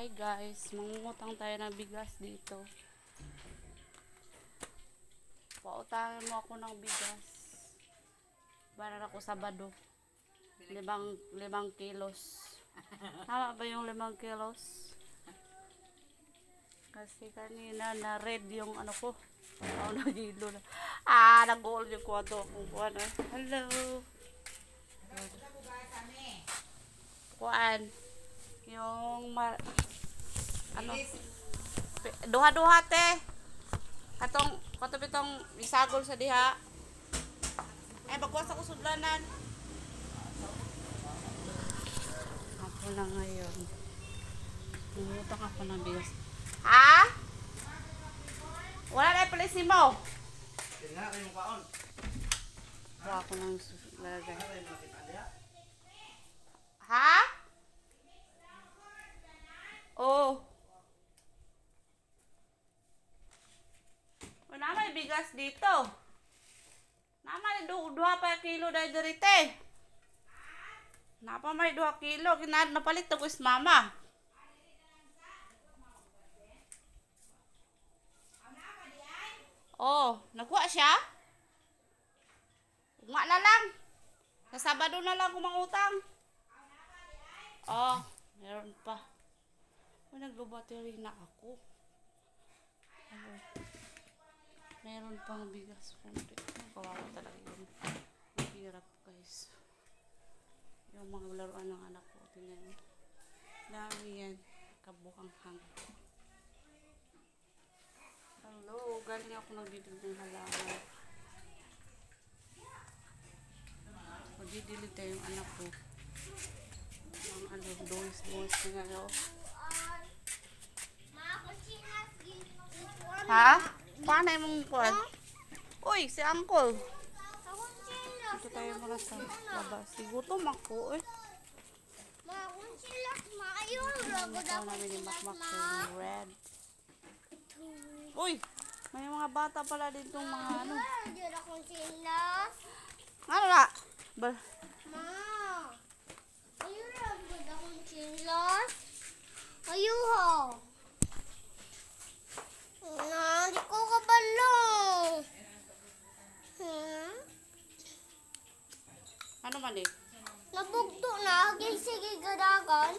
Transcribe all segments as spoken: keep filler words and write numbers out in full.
Hi guys, mangungutang tayo ng bigas dito. Pautangin mo ako ng bigas. Para ako Sabado. Limang, limang kilos. Tama ba yung limang kilos? Kasi kanina na red yung ano ko. Oh, nagilo na. Ah, nag-goal yung kwadro kung kuhan eh. Hello. Kuhan. Yung ma ano? Duha-duha te. Katong katong bitong isagol sa diha. Ay bagwas ako sudlanan. Ako lang ngayon. Nangutang ako ng bigas. Ha? Wala na police mo. Tingnan kayong kaon. Wala ako nang lalagay. Ha? Oh. Wala may bigas dito. Naman duha pa kilo dahil dirite. Napa may duha kilo kinad napalit ko is mama. Oh, nagkuha siya? Ugma na lang. Sa Sabado na lang kumangutang. Oh, meron pa. Oh, naglo-battery na ako. Oh, meron pang bigas konti. Kawawa talaga yun. Mahirap guys. Yung mga laruan ng anak ko. Tingnan. Dami yan. Kabukang hang. Hello, galing ako nagdidilig ng halaman. Magdidilig tayo yung anak ko. Ang ano, dois-dois na nga. Ha? Paano yung kuwan? Uy, si Uncle. Dito tayo muna sa labas. Sigutom ako eh. Ito namin yung makmak yung red. Uy, may mga bata pala dito mga ano. Ano na? Ba? Ma, ayun lang ba akong chinos? Ayuho. Na, di ko kabalo. Hmm? Ano man eh? Nabugto na, hagay sige gadagan.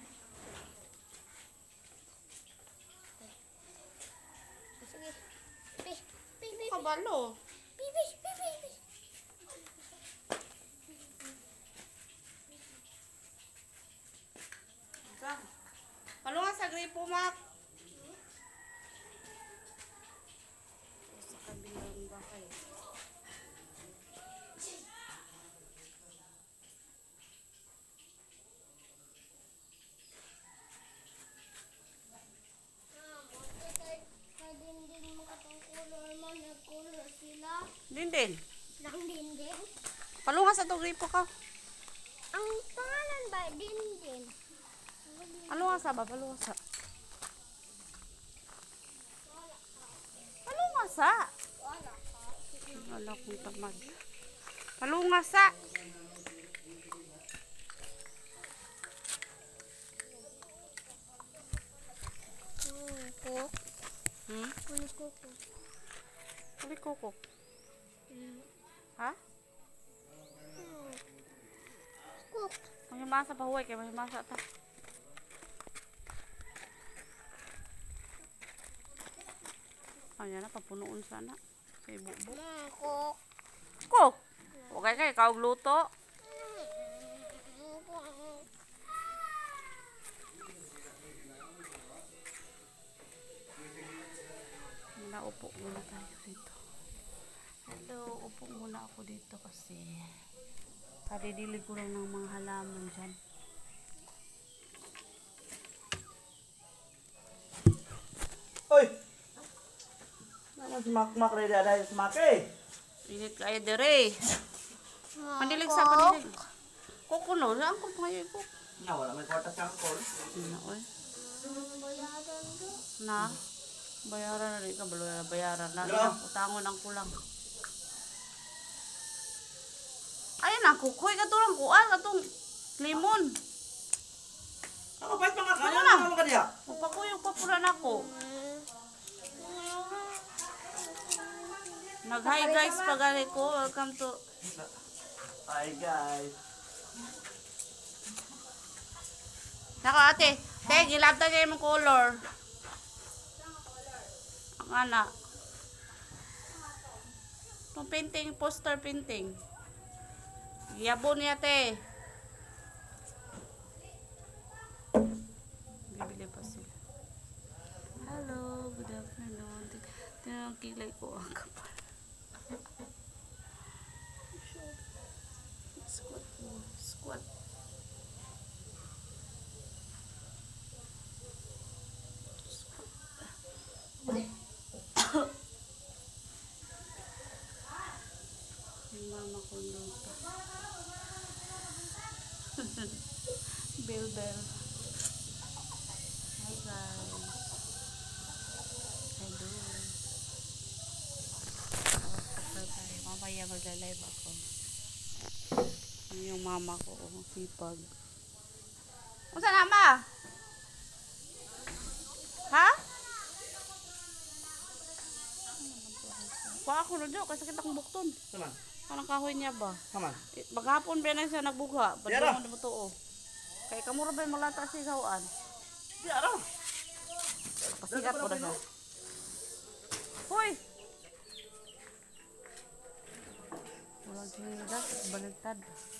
Sige. Pi, pi, pi, Kabalo. pi, pi, pi, pi, pi. Palungan sa gripo, Mak. Sa kabilang bahay. Dinding makatungkulor man, nagkulor sila. Dindin. Nang dinding. Palungan sa to gripo ka. Ang pangalan ba, dinding? Palungan sa ba? Palungan sa. Palungan sa. Wala ka. Wala kong tamad. Palungan sa. Hmm, cook. Hmm? Ano cook? Huli kukok. Hmm. Ha? Hmm. Cook. Mahimasa pa huwag kaya mahimasa ta. Ayan na, papunuon sana. Kay Bubo. Ma, cook. Ko! Okay kay ikaw luto. Muna upo muna tayo dito. Hello, upo muna ako dito kasi kadidilig ko lang ng mga halaman dyan. Oy! Naman si Makmak rin dahil si Mak eh. Init kaya dire. Pandilig sa pandilig. Kuko no, saan ko pangayon ko? Na, wala may kwarta sa angkol. Na, oy. Bayaran do. Na, bayaran na rin ka, balo bayaran na. Hello? Utangon ang kulang. Ayan na, kukoy ka to lang kuan, katong limon. Ako, ba't mga Ano kanya? lang? Ano ka diya? ako. Mag-hi guys pagani ko. Welcome to... Hi guys. Nako ate. Te, gilabta niya yung color. Ang anak. Itong painting, poster painting. Yabo niya te. Bibili pa sila. Hello, good afternoon. Tingnan ang kilay ko. Ang kapal. Squat mo. Squat. Yung mama ko doon pa. Bell bell. Hi guys. Hello. Tapos tayo. Mamaya magla-live ako. Yun yung mama ko. Oh, sipag. Kung saan ama? Ha? Kuha ako na dyan. Kasi sakit akong bukton. Saman. Parang kahoy niya ba? Saman. Eh, Maghapon ba na siya nagbuga? Ba't Yara. mo mo to oh? Kaya kamura ba yung malata sa isawaan? Di araw. Pasikat ko na siya. Hoy! Walang sinilas, baligtad.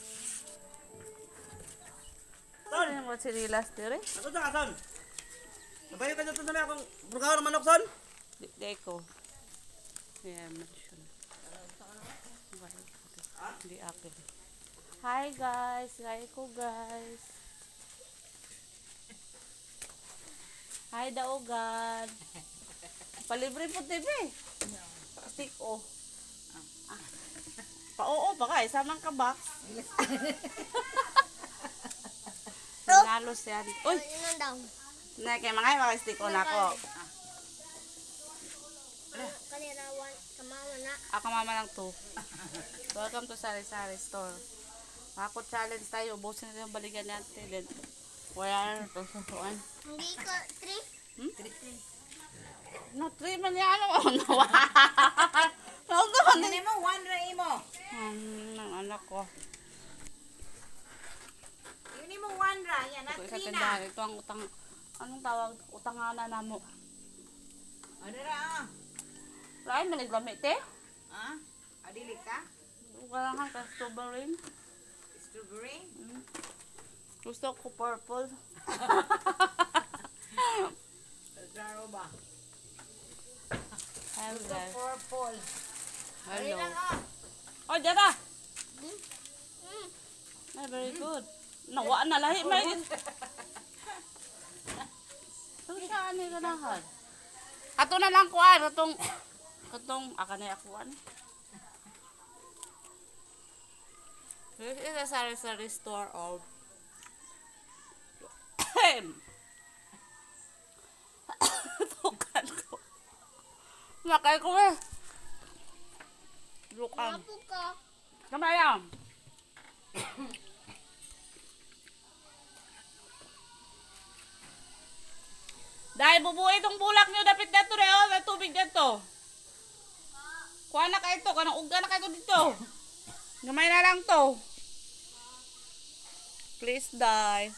Ano yung mga sinilas, tiri? Ako dyan ka, son. Nabayo ka dyan sa sabi akong burgaw ng manok, son. Di, di ko. Yeah, mention. Hindi akin. Hi guys! Hi ko guys! Hi daogan! Palibre po T V! Stick o. Ah. Pa-oo pa ka, isamang ka box. Sinalos yan. Uy! Yun ang daw. Na kay mga mga stick o na ko. Kanina, one, kamawa na. Ako mama lang to. Welcome to Sari Sari Store. Ako challenge tayo. Ubusin natin yung balikan natin. Then, wala na to sa suan. Hindi ko, three. Hmm? No, three man yan. Ano? Nawa. Ano naman? Ano mo? One ray mo. Hmm, ng anak ko. Yun mo one ray. Yan, Ito at isa three na. tindahan. Ito ang utang. Anong tawag? Utangana na mo. Ano ra ah? Lain, maniglamit eh. Ah? Adili ka? Wala kang ka-strawberry. Strawberry? Hmm. Gusto ko purple. Zaro ba? Hello Gusto guys. purple. Dali Hello. lang ah. Oh, dyan ka. Hmm? Hmm. Ay, very good. Nawa na lahi. May... Ito siya, ano yung ganahan? Ato na lang kuan. Atong... Atong... Aka na yung kuan. This is a sari-sari store of... Tukan ko. Makay ko eh. Lukang. Apo ka. Kamay lang. Dahil bubuhay itong bulak nyo, dapat dito rin, oh, may tubig dito. Kuha na kayo ito, kanang uga na kayo dito. Gamay na lang to. Please die.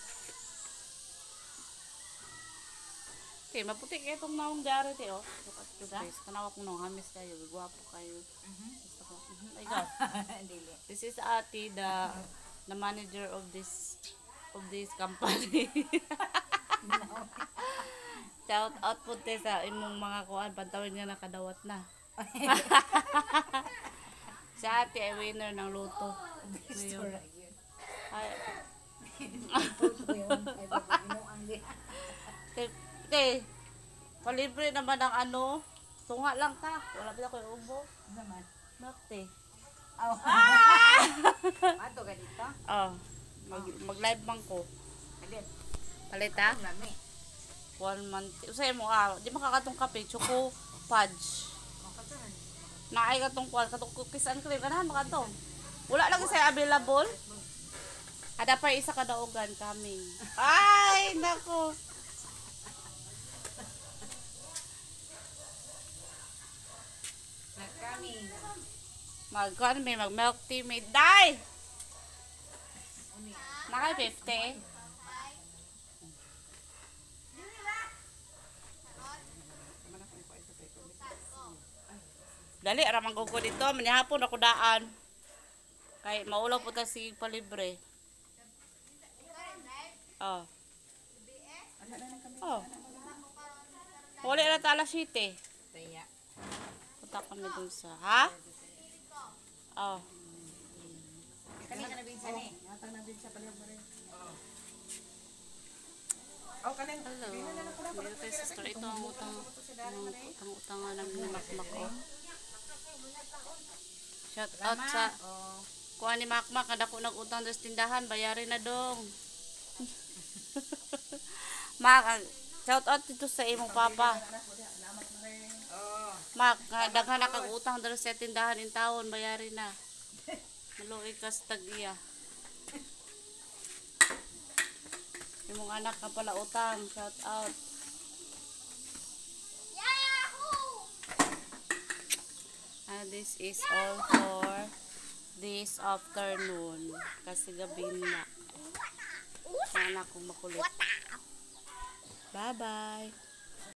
Okay, maputi kayo itong naong jari, te, oh. Look at your face. Kanawa kong nang hamis kayo, gwapo kayo. Gusto ko. Mhm, ay, God. Dili. This is Ati, the the manager of this of this company. Shout out po te sa imong mga kuan, pantawin nga nakadawat na. Si Ati ay winner ng loto. Ngayon. Ay, te, te, palibre naman ang ano, tunga lang ta. Wala pa ako yung ubo. Naman. Nakte. Oh. Ato ka dito? Oh, mag, mag-live bang ko. Alit. Palit ha? Lami. One month. Usay mo ah, di makakatong kape, choco fudge. Oh, katunan. Naay katong kuan, katong cookies and cream ganahan makatong. Wala lang isa available. Ada pa isa ka daogan coming. Ay, nako. Mag, ano may mag milk tea may die. Naka fifty. Dali, aramang ko dito. Manihapon ako daan. Kay maulaw po ta si palibre. Oh. Oh. Wala na ta alas siyete. Taya. Punta kami dun sa, ha? Oh. Kani ka na binsan eh. Natang na din sa palibre. Oh, kanin. Hello. Dito tayo sa store. Ito ang utang ang utang-utangan ng Makmak ko. Shout out sa kuha ni Makmak. Kada ko nag-utang sa tindahan, bayarin na dong. Mak, ang- shout out dito sa imong papa. Oh. Mak, nga daghan na kag utang dito sa tindahan in taon, bayarin na. Maluoy ka sa tag-iya. Imong anak ka pala utang, shout out. Yahoo! And this is all for this afternoon. Kasi gabi na. Sana akong makulit. Bye-bye.